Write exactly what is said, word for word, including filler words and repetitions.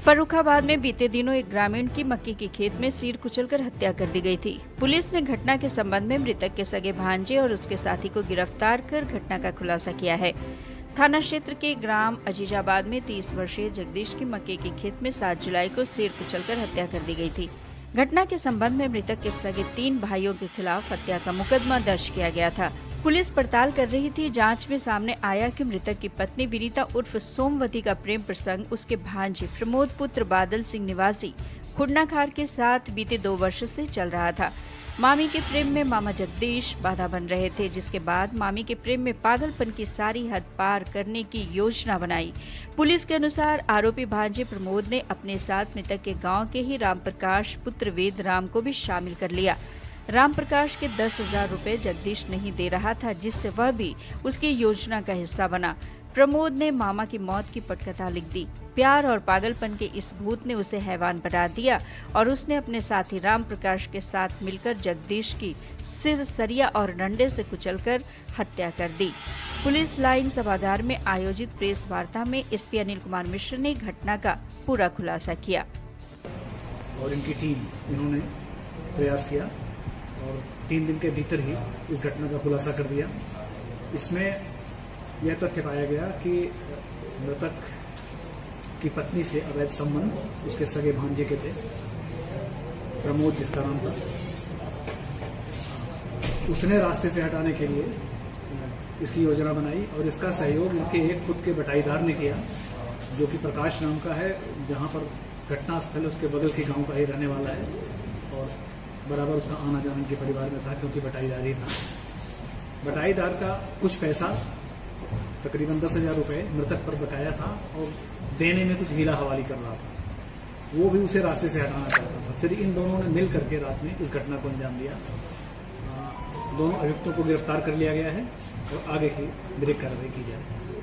फर्रुखाबाद में बीते दिनों एक ग्रामीण की मक्के की खेत में सिर कुचलकर हत्या कर दी गई थी। पुलिस ने घटना के संबंध में मृतक के सगे भांजे और उसके साथी को गिरफ्तार कर घटना का खुलासा किया है। थाना क्षेत्र के ग्राम अजीजाबाद में तीस वर्षीय जगदीश की मक्के की खेत में सात जुलाई को सिर कुचलकर हत्या कर दी गई थी। घटना के संबंध में मृतक के सगे तीन भाइयों के खिलाफ हत्या का मुकदमा दर्ज किया गया था। पुलिस पड़ताल कर रही थी। जांच में सामने आया कि मृतक की पत्नी विनीता उर्फ सोमवती का प्रेम प्रसंग उसके भांजे प्रमोद पुत्र बादल सिंह निवासी खुडनाखार के साथ बीते दो वर्ष से चल रहा था। मामी के प्रेम में मामा जगदीश बाधा बन रहे थे, जिसके बाद मामी के प्रेम में पागलपन की सारी हद पार करने की योजना बनाई। पुलिस के अनुसार आरोपी भांजे प्रमोद ने अपने साथ मृतक के गांव के ही राम प्रकाश पुत्र वेद राम को भी शामिल कर लिया। राम प्रकाश के दस हजार रूपए जगदीश नहीं दे रहा था, जिससे वह भी उसकी योजना का हिस्सा बना। प्रमोद ने मामा की मौत की पटकथा लिख दी। प्यार और पागलपन के इस भूत ने उसे हैवान बना दिया और उसने अपने साथी राम प्रकाश के साथ मिलकर जगदीश की सिर सरिया और डंडे से कुचलकर हत्या कर दी। पुलिस लाइन सभागार में आयोजित प्रेस वार्ता में एसपी अनिल कुमार मिश्र ने घटना का पूरा खुलासा किया। और इनकी टीम इन्होंने प्रयास किया और तीन दिन के भीतर ही इस घटना का खुलासा कर दिया। इसमें यह तथ्य पाया गया कि मृतक की पत्नी से अवैध संबंध उसके सगे भांजे के थे, प्रमोद जिसका नाम था। उसने रास्ते से हटाने के लिए इसकी योजना बनाई और इसका सहयोग इसके एक खुद के बटाईदार ने किया, जो कि प्रकाश नाम का है, जहां पर घटना स्थल उसके बगल के गांव का ही रहने वाला है और बराबर उसका आना जाना के परिवार में था, क्योंकि बटाईदार ही था। बटाईदार का कुछ पैसा तकरीबन दस हजार रुपए मृतक पर बकाया था और देने में कुछ हीला हवाली कर रहा था। वो भी उसे रास्ते से हटाना चाहता था। फिर इन दोनों ने मिल करके रात में इस घटना को अंजाम दिया। दोनों अभियुक्तों को गिरफ्तार कर लिया गया है और आगे की ब्रेक कार्रवाई की जाए।